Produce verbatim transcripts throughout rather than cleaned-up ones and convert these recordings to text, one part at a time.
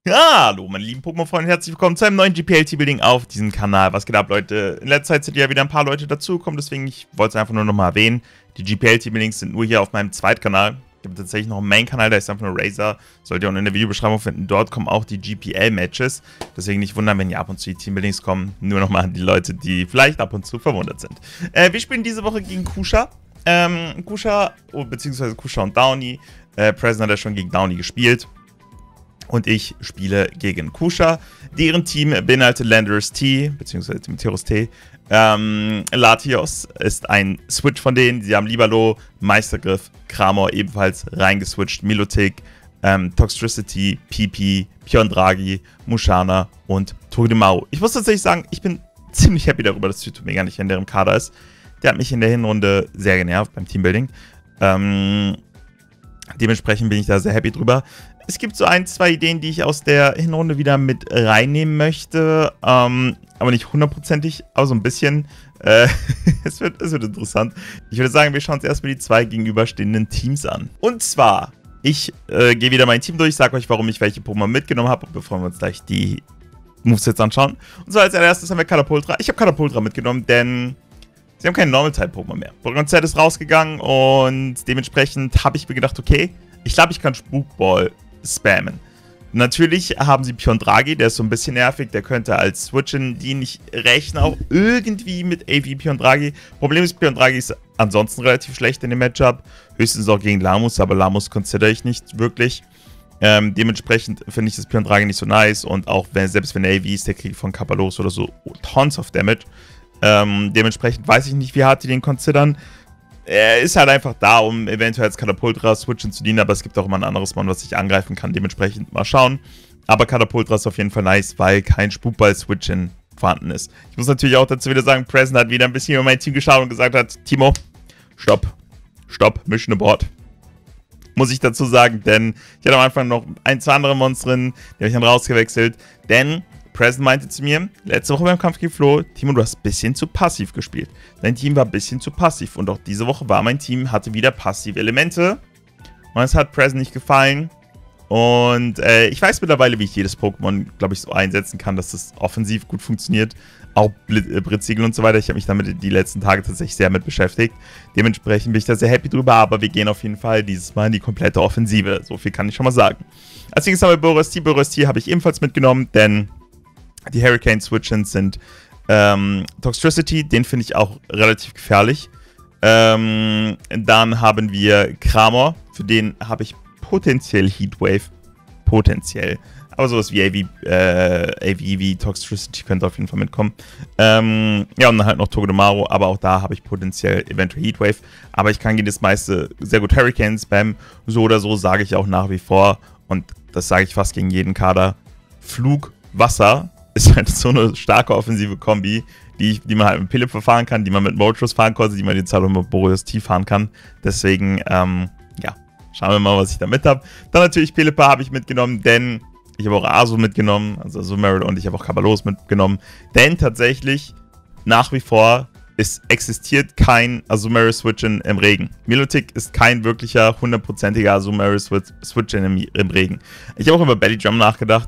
Ja, hallo meine lieben Pokémon-Freunde, herzlich willkommen zu einem neuen G P L T-Building auf diesem Kanal. Was geht ab, Leute? In letzter Zeit sind ja wieder ein paar Leute dazugekommen, deswegen ich wollte es einfach nur nochmal erwähnen. Die G P L T-Buildings sind nur hier auf meinem Zweitkanal. Ich habe tatsächlich noch einen Main-Kanal, der ist einfach nur Razer. Sollt ihr auch in der Videobeschreibung finden. Dort kommen auch die G P L-Matches. Deswegen nicht wundern, wenn hier ab und zu die Teambuildings kommen. Nur nochmal an die Leute, die vielleicht ab und zu verwundert sind. Äh, wir spielen diese Woche gegen Kusha. Ähm, Kusha, oh, beziehungsweise Kusha und Downy. Äh, Present hat ja schon gegen Downy gespielt. Und ich spiele gegen Kusha. Deren Team beinhaltet Landorus T, beziehungsweise Meteorus T. Ähm, Latios ist ein Switch von denen. Sie haben Libalo, Meistergriff, Cramor ebenfalls reingeswitcht, Milotic, ähm, Toxtricity, Pipi, Piondragi, Musharna und Togedemaru. Ich muss tatsächlich sagen, ich bin ziemlich happy darüber, dass Zytomega nicht in deren Kader ist. Der hat mich in der Hinrunde sehr genervt beim Teambuilding. Ähm, dementsprechend bin ich da sehr happy drüber. Es gibt so ein, zwei Ideen, die ich aus der Hinrunde wieder mit reinnehmen möchte. Ähm, aber nicht hundertprozentig, aber so ein bisschen. Äh, es, wird, es wird interessant. Ich würde sagen, wir schauen uns erstmal die zwei gegenüberstehenden Teams an. Und zwar, ich äh, gehe wieder mein Team durch, sage euch, warum ich welche Pokémon mitgenommen habe, bevor wir uns gleich die Movesets anschauen. Und zwar als allererstes haben wir Catapultra. Ich habe Catapultra mitgenommen, denn sie haben keinen Normal-Type-Pokémon mehr. Pokémon Z ist rausgegangen und dementsprechend habe ich mir gedacht, okay, ich glaube, ich kann Spukball spammen. Natürlich haben sie Piondragi, der ist so ein bisschen nervig, der könnte als Switchen dienen. Ich rechne auch irgendwie mit A V Piondragi. Problem ist, Piondragi ist ansonsten relativ schlecht in dem Matchup. Höchstens auch gegen Lamus, aber Lamus consider ich nicht wirklich. Ähm, dementsprechend finde ich das Piondragi nicht so nice und auch wenn, selbst wenn er A V ist, der kriegt von Kappalos oder so tons of Damage. Ähm, dementsprechend weiß ich nicht, wie hart die den considern. Er ist halt einfach da, um eventuell als Catapultra switchen zu dienen, aber es gibt auch immer ein anderes Mon, was ich angreifen kann, dementsprechend mal schauen. Aber Catapultra ist auf jeden Fall nice, weil kein Spukball-Switchen vorhanden ist. Ich muss natürlich auch dazu wieder sagen, Present hat wieder ein bisschen über mein Team geschaut und gesagt hat, Timo, stopp, stopp, Mission Abort. Muss ich dazu sagen, denn ich hatte am Anfang noch ein, zwei andere Monster drin, die habe ich dann rausgewechselt, denn Present meinte zu mir, letzte Woche beim Kampf gegen Flo, Timo, du hast ein bisschen zu passiv gespielt. Dein Team war ein bisschen zu passiv und auch diese Woche war mein Team, hatte wieder passive Elemente. Und es hat Present nicht gefallen. Und äh, ich weiß mittlerweile, wie ich jedes Pokémon, glaube ich, so einsetzen kann, dass das offensiv gut funktioniert. Auch Blitzsiegel und so weiter. Ich habe mich damit die letzten Tage tatsächlich sehr mit beschäftigt. Dementsprechend bin ich da sehr happy drüber, aber wir gehen auf jeden Fall dieses Mal in die komplette Offensive. So viel kann ich schon mal sagen. Als nächstes haben wir Boris T. Boris T. habe ich ebenfalls mitgenommen, denn die Hurricane-Switchens sind ähm, Toxtricity, den finde ich auch relativ gefährlich. Ähm, dann haben wir Cramor, für den habe ich potenziell Heatwave. Potenziell. Aber sowas wie A V, äh, A V wie Toxtricity könnte auf jeden Fall mitkommen. Ähm, ja, und dann halt noch Togedemaru, aber auch da habe ich potenziell eventuell Heatwave. Aber ich kann gegen das meiste sehr gut Hurricane spammen. So oder so sage ich auch nach wie vor, und das sage ich fast gegen jeden Kader, Flug, Wasser ist halt so eine starke offensive Kombi, die, ich, die man halt mit Philipp fahren kann, die man mit Moltres fahren konnte, die man jetzt halt mit Boris T fahren kann. Deswegen, ähm, ja, schauen wir mal, was ich da mit habe. Dann natürlich Philippa habe ich mitgenommen, denn ich habe auch Asu mitgenommen, also Azumarill, und ich habe auch Kappalos mitgenommen. Denn tatsächlich, nach wie vor, es existiert kein Azumarill-Switchen im Regen. Milotic ist kein wirklicher, hundertprozentiger Azumarill-Switchen im, im Regen. Ich habe auch über Belly Drum nachgedacht.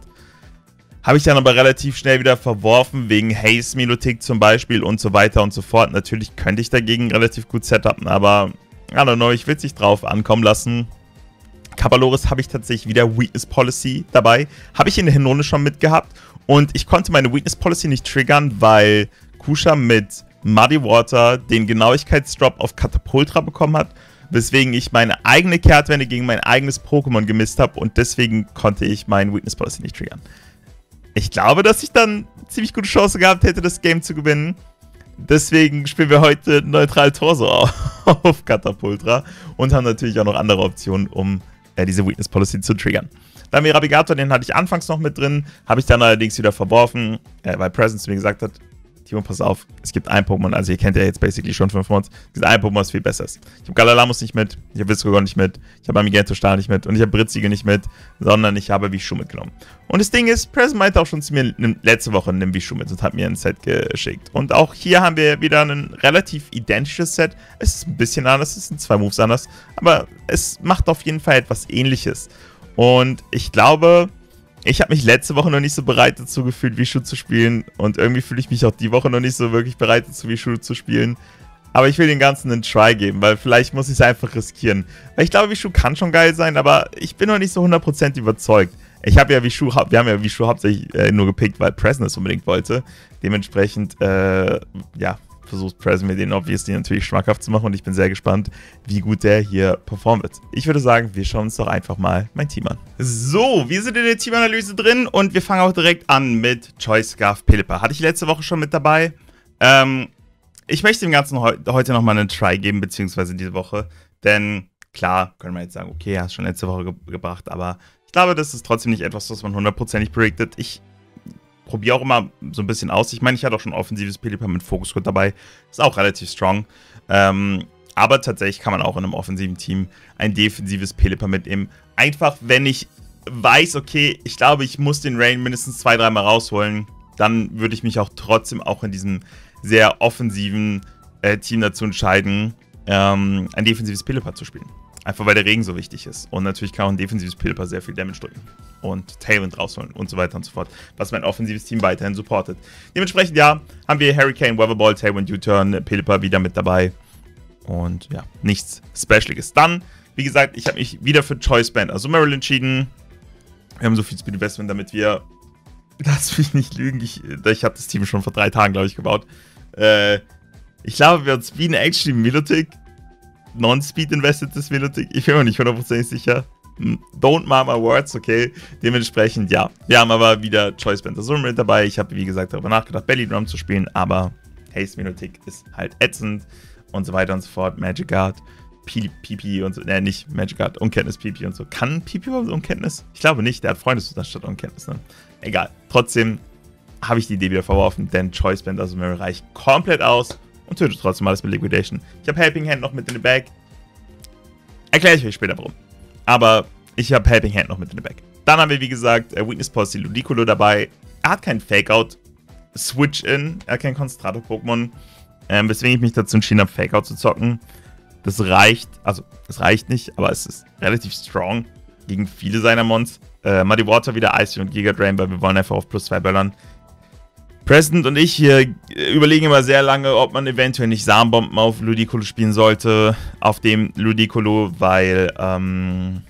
Habe ich dann aber relativ schnell wieder verworfen, wegen Haze Milotic zum Beispiel und so weiter und so fort. Natürlich könnte ich dagegen relativ gut setupen, aber I don't know, ich will es nicht drauf ankommen lassen. Kapaloris habe ich tatsächlich wieder Weakness Policy dabei. Habe ich in der Hinrunde schon mitgehabt und ich konnte meine Weakness Policy nicht triggern, weil Kusha mit Muddy Water den Genauigkeitsdrop auf Catapultra bekommen hat, weswegen ich meine eigene Kehrtwende gegen mein eigenes Pokémon gemisst habe und deswegen konnte ich meine Weakness Policy nicht triggern. Ich glaube, dass ich dann ziemlich gute Chance gehabt hätte, das Game zu gewinnen. Deswegen spielen wir heute neutral Torso auf Catapultra und haben natürlich auch noch andere Optionen, um äh, diese Weakness Policy zu triggern. Dann Mirabigator, den hatte ich anfangs noch mit drin, habe ich dann allerdings wieder verworfen, äh, weil Presence zu mir gesagt hat, Timo, pass auf, es gibt ein Pokémon, also ihr kennt ja jetzt basically schon fünf Mods, es gibt ein Pokémon, das viel besser ist. Ich habe Galalamus nicht mit, ich habe Viscogon nicht mit, ich habe Amigato Star nicht mit und ich habe Blitzsiegel nicht mit, sondern ich habe Vishu mitgenommen. Und das Ding ist, Present meinte auch schon zu mir letzte Woche, nimm Vishu mit und hat mir ein Set geschickt. Und auch hier haben wir wieder ein relativ identisches Set. Es ist ein bisschen anders, es sind zwei Moves anders, aber es macht auf jeden Fall etwas Ähnliches. Und ich glaube, ich habe mich letzte Woche noch nicht so bereit dazu gefühlt, Vishu zu spielen. Und irgendwie fühle ich mich auch die Woche noch nicht so wirklich bereit dazu, Vishu zu spielen. Aber ich will den Ganzen einen Try geben, weil vielleicht muss ich es einfach riskieren. Weil ich glaube, Vishu kann schon geil sein, aber ich bin noch nicht so hundert Prozent überzeugt. Ich habe ja Vishu, wir haben ja Vishu hauptsächlich äh, nur gepickt, weil Preston es unbedingt wollte. Dementsprechend, äh, ja, versucht Preston mir den obviously natürlich schmackhaft zu machen und ich bin sehr gespannt, wie gut der hier performen wird. Ich würde sagen, wir schauen uns doch einfach mal mein Team an. So, wir sind in der Teamanalyse drin und wir fangen auch direkt an mit Choice Scarf Pelipper. Hatte ich letzte Woche schon mit dabei. Ähm, ich möchte dem Ganzen heu heute nochmal einen Try geben, beziehungsweise diese Woche, denn klar, können wir jetzt sagen, okay, hast schon letzte Woche ge gebracht, aber ich glaube, das ist trotzdem nicht etwas, was man hundertprozentig predicted. Ich probiere auch immer so ein bisschen aus. Ich meine, ich hatte auch schon offensives Pelipper mit Focus Grid dabei. Ist auch relativ strong. Ähm, aber tatsächlich kann man auch in einem offensiven Team ein defensives Pelipper mitnehmen. Einfach, wenn ich weiß, okay, ich glaube, ich muss den Rain mindestens zwei, dreimal rausholen, dann würde ich mich auch trotzdem auch in diesem sehr offensiven äh, Team dazu entscheiden, ähm, ein defensives Pelipper zu spielen. Einfach weil der Regen so wichtig ist. Und natürlich kann auch ein defensives Pelipper sehr viel Damage drücken. Und Tailwind rausholen und so weiter und so fort. Was mein offensives Team weiterhin supportet. Dementsprechend, ja, haben wir Hurricane, Weatherball, Tailwind, U-Turn, Pelipper wieder mit dabei. Und ja, nichts Specialiges. Dann, wie gesagt, ich habe mich wieder für Choice Band Azumarill entschieden. Wir haben so viel Speed Investment, damit wir... Lass mich nicht lügen. Ich, ich habe das Team schon vor drei Tagen, glaube ich, gebaut. Äh, ich glaube, wir haben Speed actually Milotic. Non-Speed invested das Milotic. Ich bin mir nicht hundertprozentig sicher. Don't mark my words, okay. Dementsprechend, ja. Wir haben aber wieder Choice Band Azumarill mit dabei. Ich habe, wie gesagt, darüber nachgedacht, Belly Drum zu spielen, aber Haste Milotic ist halt ätzend und so weiter und so fort. Magic Guard, Pipi und so. Ne, nicht Magic Guard, Unkenntnis, Pipi und so. Kann Pipi überhaupt Unkenntnis? Ich glaube nicht. Der hat Freundeszustand statt Unkenntnis, ne? Egal. Trotzdem habe ich die Idee wieder verworfen, denn Choice Band Azumarill reicht komplett aus. Und tötet trotzdem alles mit Liquidation. Ich habe Helping Hand noch mit in der Bag. Erkläre ich euch später warum. Aber ich habe Helping Hand noch mit in der Bag. Dann haben wir, wie gesagt, Weakness Policy Ludicolo dabei. Er hat keinen Fake-Out. Switch-In. Er hat kein Konzentrator-Pokémon. Ähm, weswegen ich mich dazu entschieden habe, Fake-Out zu zocken. Das reicht. Also, es reicht nicht, aber es ist relativ strong gegen viele seiner Mons. Äh, Muddy Water wieder Icy und Giga Drain, weil wir wollen einfach auf plus zwei böllern. President und ich hier überlegen immer sehr lange, ob man eventuell nicht Samenbomben auf Ludicolo spielen sollte. Auf dem Ludicolo, weil, ähm,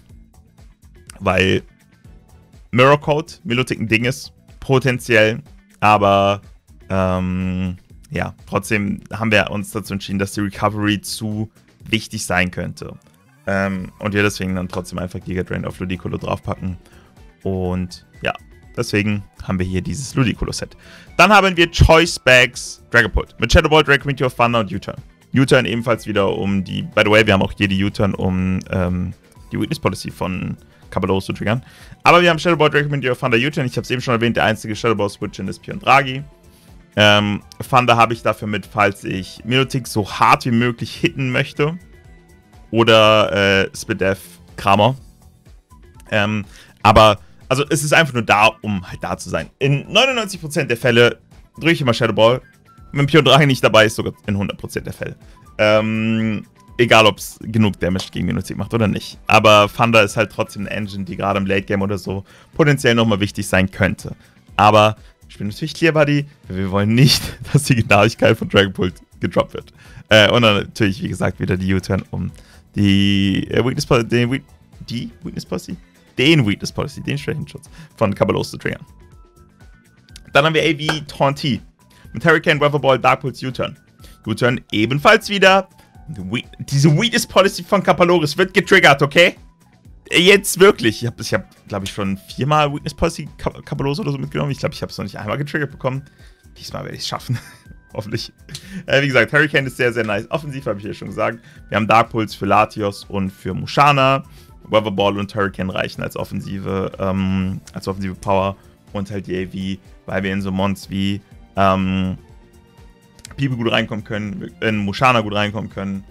weil Mirror Code Milotic ein Ding ist, potenziell. Aber, ähm, ja, trotzdem haben wir uns dazu entschieden, dass die Recovery zu wichtig sein könnte. Ähm, und wir deswegen dann trotzdem einfach Giga Drain auf Ludicolo draufpacken. Und, ja. Deswegen haben wir hier dieses Ludicolo-Set. Dann haben wir Choice Bags Dragapult mit Shadow Ball, Drag Meteor, Thunder und U-Turn. U-Turn ebenfalls wieder um die... By the way, wir haben auch hier die U-Turn, um ähm, die Weakness Policy von Caballeros zu triggern. Aber wir haben Shadow Ball, Drag Meteor, Thunder, U-Turn. Ich habe es eben schon erwähnt, der einzige Shadow Ball Switch in ist Pion Draghi. Ähm, Thunder habe ich dafür mit, falls ich Milotic so hart wie möglich hitten möchte. Oder äh, Spidef Kramer. Ähm, aber... Also es ist einfach nur da, um halt da zu sein. In neunundneunzig Prozent der Fälle drücke ich immer Shadow Ball. Wenn Pion Draghi nicht dabei ist, sogar in hundert Prozent der Fälle. Ähm, egal, ob es genug Damage gegen Milotic macht oder nicht. Aber Thunder ist halt trotzdem eine Engine, die gerade im Late Game oder so potenziell nochmal wichtig sein könnte. Aber ich bin natürlich Clear Buddy. Wir wollen nicht, dass die Genauigkeit von Dragapult gedroppt wird. Äh, und dann natürlich, wie gesagt, wieder die U-Turn, um die äh, Weakness Policy, die, die Weakness Policy? Den Weakness Policy, den Schwächenschutz von Caballeros zu triggern. Dann haben wir A V Taunty mit Hurricane, Weatherball, Dark Pulse, U-Turn. U-Turn ebenfalls wieder. We diese Weakness Policy von Caballeros wird getriggert, okay? Jetzt wirklich. Ich habe, ich hab, glaube ich, schon viermal Weakness Policy Caballeros oder so mitgenommen. Ich glaube, ich habe es noch nicht einmal getriggert bekommen. Diesmal werde ich es schaffen. Hoffentlich. Äh, wie gesagt, Hurricane ist sehr, sehr nice. Offensiv habe ich ja schon gesagt. Wir haben Dark Pulse für Latios und für Mushana. Weatherball und Hurricane reichen als offensive, ähm, als offensive Power und halt die A V, weil wir in so Mons wie ähm, Pipi gut reinkommen können, in Mushana gut reinkommen können.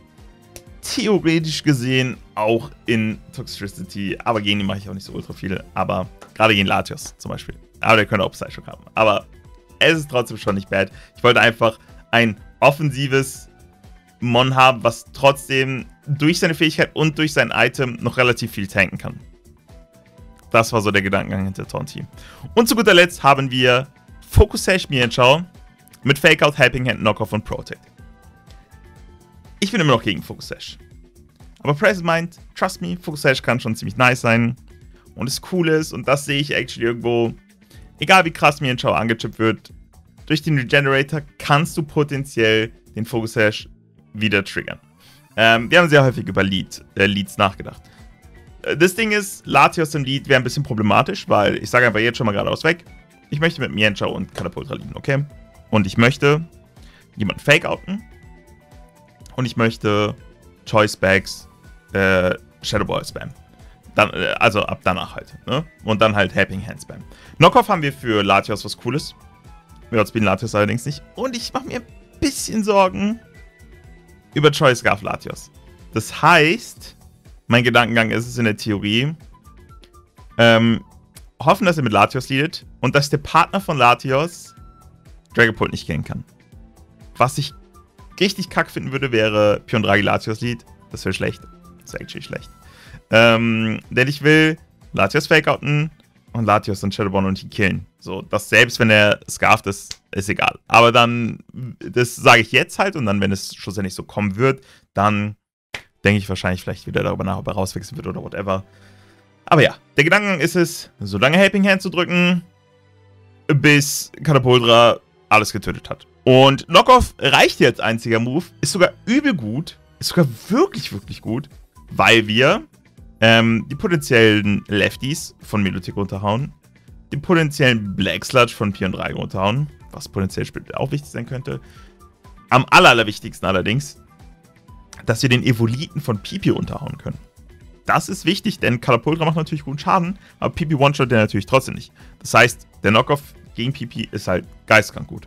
Theoretisch gesehen auch in Toxicity, aber gegen die mache ich auch nicht so ultra viel, aber gerade gegen Latios zum Beispiel. Aber der könnte auch Psyshock haben. Aber es ist trotzdem schon nicht bad. Ich wollte einfach ein offensives Mon haben, was trotzdem durch seine Fähigkeit und durch sein Item noch relativ viel tanken kann. Das war so der Gedankengang hinter Taunteam. Und zu guter Letzt haben wir Focus Sash, Mienshao mit Fake Out, Helping Hand, Knockoff und Protect. Ich bin immer noch gegen Focus Sash. Aber Present Mind, trust me, Focus Sash kann schon ziemlich nice sein. Und es cool ist, und das sehe ich actually irgendwo, egal wie krass Mienshao angechippt wird, durch den Regenerator kannst du potenziell den Focus Sash wieder triggern. Ähm, wir haben sehr häufig über Lead, äh, Leads nachgedacht. Äh, das Ding ist, Latios im Lead wäre ein bisschen problematisch, weil ich sage einfach jetzt schon mal geradeaus weg, ich möchte mit Mienshao und Katapultra leaden, okay? Und ich möchte jemanden fake-outen und ich möchte Choice Bags äh, Shadow Ball spammen. Dann, äh, also ab danach halt, ne? Und dann halt Helping Hand spammen. Knockoff haben wir für Latios was Cooles. Wir outspeeden Latios allerdings nicht. Und ich mache mir ein bisschen Sorgen über Choice Scarf Latios. Das heißt, mein Gedankengang ist es in der Theorie, ähm, hoffen, dass er mit Latios leadet und dass der Partner von Latios Dragapult nicht killen kann. Was ich richtig kack finden würde, wäre Pion Dragi Latios Lead. Das wäre schlecht. Das ist actually schlecht. Ähm, denn ich will Latios fake-outen und Latios und Shadowborn und ihn killen. So, das selbst, wenn er scarft ist, ist egal. Aber dann, das sage ich jetzt halt und dann, wenn es schlussendlich so kommen wird, dann denke ich wahrscheinlich vielleicht wieder darüber nach, ob er rauswechseln wird oder whatever. Aber ja, der Gedankengang ist es, so lange Helping Hand zu drücken, bis Katapultra alles getötet hat. Und Knockoff reicht jetzt einziger Move, ist sogar übel gut, ist sogar wirklich, wirklich gut, weil wir ähm, die potenziellen Lefties von Milotic runterhauen, den potenziellen Black Sludge von Pion Dragi runterhauen, was potenziell später auch wichtig sein könnte. Am aller, allerwichtigsten allerdings, dass wir den Evoliten von Pipi unterhauen können. Das ist wichtig, denn Katapultra macht natürlich guten Schaden, aber Pipi one-shot der natürlich trotzdem nicht. Das heißt, der Knockoff gegen Pipi ist halt geistkrank gut.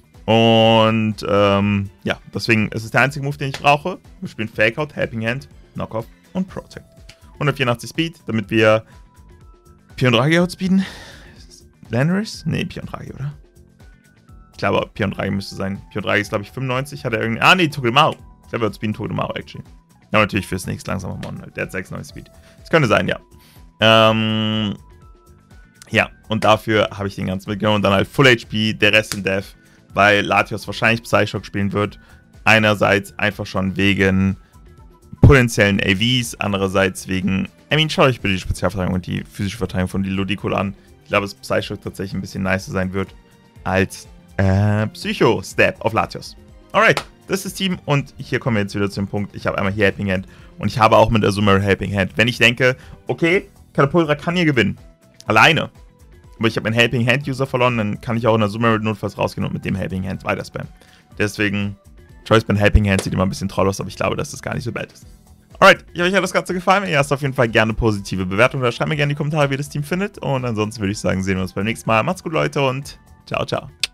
Und ähm, ja, deswegen ist es der einzige Move, den ich brauche. Wir spielen Fake Out, Helping Hand, Knockoff und Protect. hundertvierundachtzig Speed, damit wir Pion Dragi outspeeden. Landorus? Nee, Pion Dragi, oder? Ich glaube, Pion Dragi müsste sein. Pion Dragi ist, glaube ich, fünfundneunzig. Hat er irgendwie. Ah, nee, Togedemaru. Ich glaube, wir outspeeden Togedemaru, actually. Ja, natürlich fürs nächste langsamer Mon. Der hat sechsundneunzig Speed. Das könnte sein, ja. Ähm. Ja, und dafür habe ich den ganzen mitgenommen. Und dann halt Full H P, der Rest in Death. Weil Latios wahrscheinlich Psyshock spielen wird. Einerseits einfach schon wegen potenziellen A Vs, andererseits wegen. I mean, schaut euch bitte die Spezialverteidigung und die physische Verteidigung von Ludicolo an. Ich glaube, dass Psyshock tatsächlich ein bisschen nicer sein wird als äh, Psycho-Stab auf Latios. Alright, das ist das Team und hier kommen wir jetzt wieder zu dem Punkt. Ich habe einmal hier Helping Hand und ich habe auch mit Azumarill Helping Hand. Wenn ich denke, okay, Katapultra kann hier gewinnen. Alleine. Aber ich habe einen Helping Hand User verloren, dann kann ich auch in Azumarill notfalls rausgehen und mit dem Helping Hand weiter spammen. Deswegen, Choice bei Helping Hand sieht immer ein bisschen troll aus, aber ich glaube, dass das gar nicht so bad ist. Alright, ich hoffe, euch hat das Ganze gefallen. Wenn ihr hast auf jeden Fall gerne positive Bewertung oder schreibt mir gerne in die Kommentare, wie ihr das Team findet. Und ansonsten würde ich sagen, sehen wir uns beim nächsten Mal. Macht's gut, Leute, und ciao, ciao.